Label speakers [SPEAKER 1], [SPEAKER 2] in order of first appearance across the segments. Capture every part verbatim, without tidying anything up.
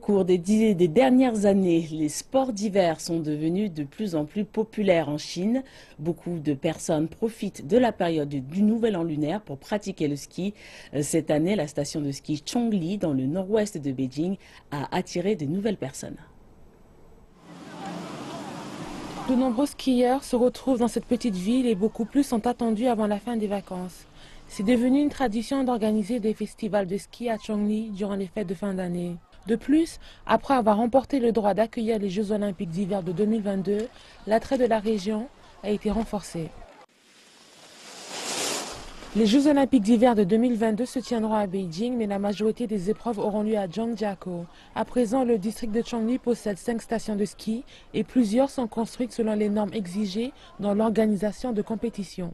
[SPEAKER 1] cours des, dix, des dernières années, les sports d'hiver sont devenus de plus en plus populaires en Chine. Beaucoup de personnes profitent de la période du nouvel an lunaire pour pratiquer le ski. Cette année, la station de ski Chongli, dans le nord-ouest de Beijing, a attiré de nouvelles personnes.
[SPEAKER 2] De nombreux skieurs se retrouvent dans cette petite ville et beaucoup plus sont attendus avant la fin des vacances. C'est devenu une tradition d'organiser des festivals de ski à Chongli durant les fêtes de fin d'année. De plus, après avoir remporté le droit d'accueillir les Jeux Olympiques d'hiver de deux mille vingt-deux, l'attrait de la région a été renforcé. Les Jeux Olympiques d'hiver de deux mille vingt-deux se tiendront à Beijing, mais la majorité des épreuves auront lieu à Zhangjiakou. À présent, le district de Chongli possède cinq stations de ski et plusieurs sont construites selon les normes exigées dans l'organisation de compétitions.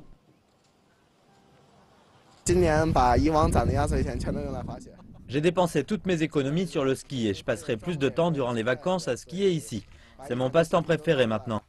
[SPEAKER 3] J'ai dépensé toutes mes économies sur le ski et je passerai plus de temps durant les vacances à skier ici. C'est mon passe-temps préféré maintenant.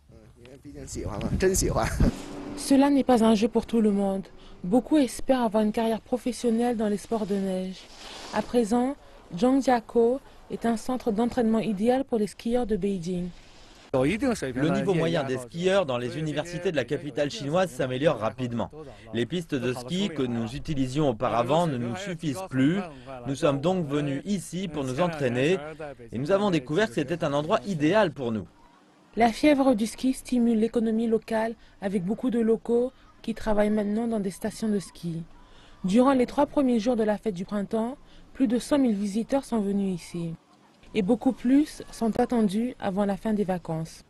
[SPEAKER 2] Cela n'est pas un jeu pour tout le monde. Beaucoup espèrent avoir une carrière professionnelle dans les sports de neige. À présent, Zhangjiakou est un centre d'entraînement idéal pour les skieurs de Beijing.
[SPEAKER 3] Le niveau moyen des skieurs dans les universités de la capitale chinoise s'améliore rapidement. Les pistes de ski que nous utilisions auparavant ne nous suffisent plus. Nous sommes donc venus ici pour nous entraîner et nous avons découvert que c'était un endroit idéal pour nous.
[SPEAKER 2] La fièvre du ski stimule l'économie locale avec beaucoup de locaux qui travaillent maintenant dans des stations de ski. Durant les trois premiers jours de la fête du printemps, plus de cent mille visiteurs sont venus ici. Et beaucoup plus sont attendus avant la fin des vacances.